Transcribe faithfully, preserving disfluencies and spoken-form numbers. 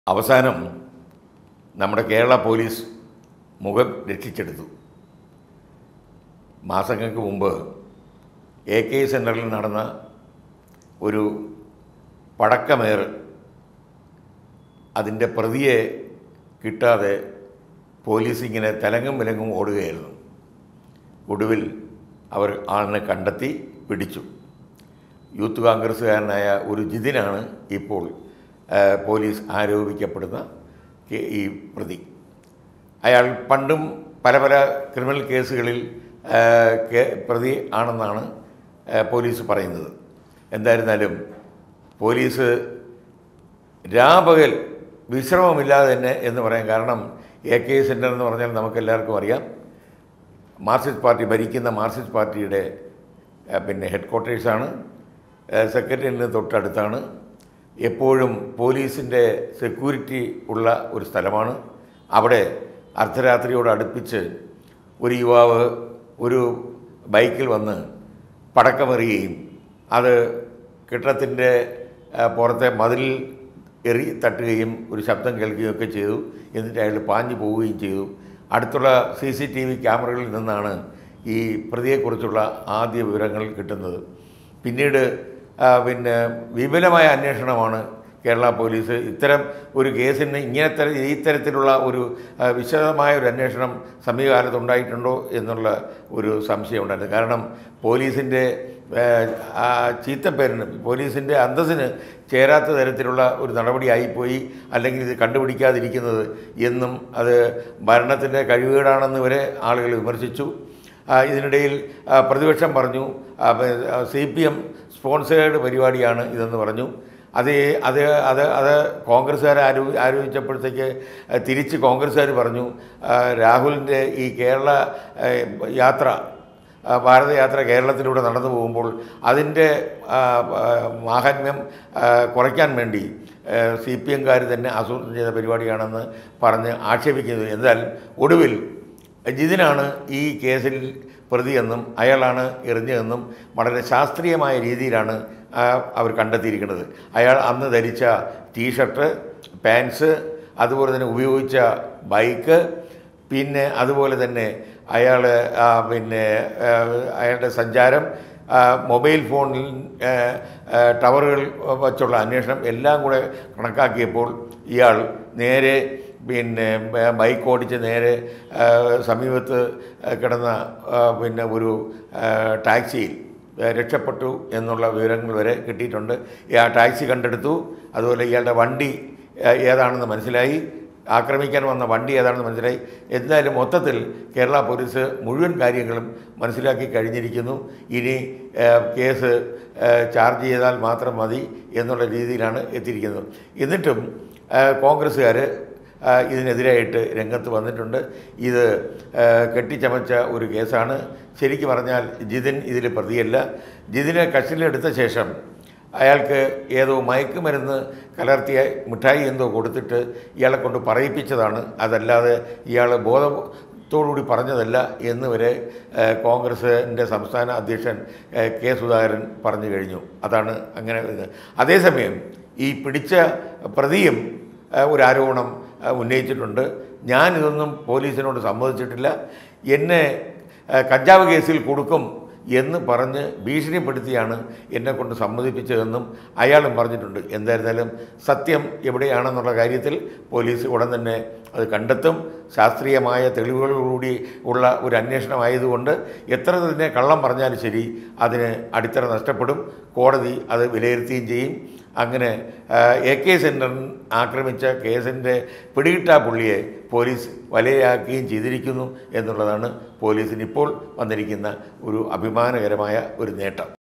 അവസാനം നമ്മുടെ കേരള പോലീസ് മുഖം രക്ഷിച്ചെടുത്തു. മാസങ്ങൾക്ക് മുമ്പ് എ കെ സെൻറ്ററിൽ നടന്ന ഒരു പടക്കമേറ് അതിൻ്റെ പ്രതിയെ കിട്ടാതെ പോലീസ് ഇങ്ങനെ തലങ്ങും വിലങ്ങും ഓടുകയായിരുന്നു. ഒടുവിൽ അവർ ആളിനെ കണ്ടെത്തി പിടിച്ചു. യൂത്ത് കോൺഗ്രസ്സുകാരനായ ഒരു ജിതിനാണ് ഇപ്പോൾ പോലീസ് ആരോപിക്കപ്പെടുന്ന ഈ പ്രതി. അയാൾ പണ്ടും പല പല ക്രിമിനൽ കേസുകളിൽ പ്രതി ആണെന്നാണ് പോലീസ് പറയുന്നത്. എന്തായിരുന്നാലും പോലീസ് രാപകൽ വിശ്രമമില്ലാതെ തന്നെ എന്ന് പറയാം. കാരണം എ കെ സെൻറ്റർ എന്ന് പറഞ്ഞാൽ നമുക്കെല്ലാവർക്കും അറിയാം, മാർക്സിസ്റ്റ് പാർട്ടി ഭരിക്കുന്ന മാർക്സിസ്റ്റ് പാർട്ടിയുടെ പിന്നെ ഹെഡ് ക്വാർട്ടേഴ്സാണ്. സെക്രട്ടേറിയറ്റിന് തൊട്ടടുത്താണ്. എപ്പോഴും പോലീസിൻ്റെ സെക്യൂരിറ്റി ഉള്ള ഒരു സ്ഥലമാണ്. അവിടെ അർദ്ധരാത്രിയോട് അടുപ്പിച്ച് ഒരു യുവാവ് ഒരു ബൈക്കിൽ വന്ന് പടക്കമെറിയുകയും അത് കെട്ടിടത്തിൻ്റെ പുറത്തെ മതിലിൽ എറി തട്ടുകയും ഒരു ശബ്ദം കേൾക്കുകയും ഒക്കെ ചെയ്തു. എന്നിട്ട് അയാൾ പാഞ്ഞു പോവുകയും ചെയ്തു. അടുത്തുള്ള സി സി ടി വി ക്യാമറകളിൽ നിന്നാണ് ഈ പ്രതിയെക്കുറിച്ചുള്ള ആദ്യ വിവരങ്ങൾ കിട്ടുന്നത്. പിന്നീട് പിന്നെ വിപുലമായ അന്വേഷണമാണ് കേരള പോലീസ്. ഇത്തരം ഒരു കേസിന് ഇങ്ങനത്തെ ഈ തരത്തിലുള്ള ഒരു വിശദമായ ഒരു അന്വേഷണം സമീപകാലത്ത് ഉണ്ടായിട്ടുണ്ടോ എന്നുള്ള ഒരു സംശയം ഉണ്ടായിരുന്നു. കാരണം പോലീസിൻ്റെ ചീത്തപ്പേരിന്, പോലീസിൻ്റെ അന്തസ്സിന് ചേരാത്ത തരത്തിലുള്ള ഒരു നടപടിയായിപ്പോയി, അല്ലെങ്കിൽ ഇത് കണ്ടുപിടിക്കാതിരിക്കുന്നത് എന്നും അത് ഭരണത്തിൻ്റെ കഴിവുകേടാണെന്ന് വരെ ആളുകൾ വിമർശിച്ചു. ഇതിനിടയിൽ പ്രതിപക്ഷം പറഞ്ഞു സി പി എം സ്പോൺസേഡ് പരിപാടിയാണ് ഇതെന്ന് പറഞ്ഞു. അത് അത് അത് അത് കോൺഗ്രസ്സുകാർ ആരോ ആരോപിച്ചപ്പോഴത്തേക്ക് തിരിച്ച് കോൺഗ്രസ്സുകാർ പറഞ്ഞു രാഹുലിൻ്റെ ഈ കേരള യാത്ര, ഭാരതയാത്ര കേരളത്തിലൂടെ നടന്നു പോകുമ്പോൾ അതിൻ്റെ മാഹാത്മ്യം കുറയ്ക്കാൻ വേണ്ടി സി പി എംകാർ തന്നെ ആസൂത്രണം ചെയ്ത പരിപാടിയാണെന്ന് പറഞ്ഞ് ആക്ഷേപിക്കുന്നത്. എന്നാൽ ഒടുവിൽ ജിതിനാണ് ഈ കേസിൽ പ്രതിയെന്നും അയാളാണ് എറിഞ്ഞതെന്നും വളരെ ശാസ്ത്രീയമായ രീതിയിലാണ് അവർ കണ്ടെത്തിയിരിക്കുന്നത്. അയാൾ അന്ന് ധരിച്ച ടീഷർട്ട്, പാൻസ്, അതുപോലെ തന്നെ ഉപയോഗിച്ച ബൈക്ക്, പിന്നെ അതുപോലെ തന്നെ അയാൾ പിന്നെ അയാളുടെ സഞ്ചാരം, മൊബൈൽ ഫോണിൽ ടവറുകൾ വച്ചുള്ള അന്വേഷണം എല്ലാം കൂടെ കണക്കാക്കിയപ്പോൾ ഇയാൾ നേരെ പിന്നെ ബൈക്ക് ഓടിച്ച് നേരെ സമീപത്ത് കിടന്ന പിന്നെ ഒരു ടാക്സിയിൽ രക്ഷപ്പെട്ടു എന്നുള്ള വിവരങ്ങൾ വരെ കിട്ടിയിട്ടുണ്ട്. ആ ടാക്സി കണ്ടെടുത്തു. അതുപോലെ ഇയാളുടെ വണ്ടി ഏതാണെന്ന് മനസ്സിലായി, ആക്രമിക്കാൻ വന്ന വണ്ടി ഏതാണെന്ന് മനസ്സിലായി. എന്തായാലും മൊത്തത്തിൽ കേരള പോലീസ് മുഴുവൻ കാര്യങ്ങളും മനസ്സിലാക്കി കഴിഞ്ഞിരിക്കുന്നു. ഇനി കേസ് ചാർജ് ചെയ്താൽ മാത്രം മതി എന്നുള്ള രീതിയിലാണ് എത്തിയിരിക്കുന്നത്. എന്നിട്ടും കോൺഗ്രസ്സുകാർ ഇതിനെതിരായിട്ട് രംഗത്ത് വന്നിട്ടുണ്ട്. ഇത് കെട്ടിച്ചമച്ച ഒരു കേസാണ്. ശരിക്കും പറഞ്ഞാൽ ജിതിൻ ഇതിൽ പ്രതിയല്ല. ജിതിനെ കസ്റ്റഡിയിലെടുത്ത ശേഷം അയാൾക്ക് ഏതോ മയക്കുമരുന്ന് കലർത്തിയ മിഠായി എന്തോ കൊടുത്തിട്ട് ഇയാളെ കൊണ്ട് പറയിപ്പിച്ചതാണ്, അതല്ലാതെ ഇയാൾ ബോധത്തോടുകൂടി പറഞ്ഞതല്ല എന്ന് വരെ കോൺഗ്രസിൻ്റെ സംസ്ഥാന അധ്യക്ഷൻ കെ സുധാകരൻ പറഞ്ഞു കഴിഞ്ഞു. അതാണ് അങ്ങനെ വരുന്നത്. അതേസമയം ഈ പിടിച്ച പ്രതിയും ഒരു ആരോപണം ഉന്നയിച്ചിട്ടുണ്ട്. ഞാനിതൊന്നും പോലീസിനോട് സമ്മതിച്ചിട്ടില്ല, എന്നെ കഞ്ചാവ് കേസിൽ കൊടുക്കും എന്ന് പറഞ്ഞ് ഭീഷണിപ്പെടുത്തിയാണ് എന്നെക്കൊണ്ട് സമ്മതിപ്പിച്ചതെന്നും അയാളും പറഞ്ഞിട്ടുണ്ട്. എന്തായിരുന്നാലും സത്യം എവിടെയാണെന്നുള്ള കാര്യത്തിൽ പോലീസ് ഉടൻ തന്നെ അത് കണ്ടെത്തും. ശാസ്ത്രീയമായ തെളിവുകളോടുകൂടി ഉള്ള ഒരു അന്വേഷണമായതുകൊണ്ട് എത്ര തന്നെ കള്ളം പറഞ്ഞാലും ശരി അതിന് അടിത്തറ നഷ്ടപ്പെടും. കോടതി അത് വിലയിരുത്തുകയും ചെയ്യും. അങ്ങനെ എ കെ സെൻറ്റർ ആക്രമിച്ച കേസിൻ്റെ പിടികിട്ടാ പുള്ളിയെ പോലീസ് വലയാക്കുകയും ചെയ്തിരിക്കുന്നു എന്നുള്ളതാണ് പോലീസിന് ഇപ്പോൾ വന്നിരിക്കുന്ന ഒരു അഭിമാനകരമായ ഒരു നേട്ടം.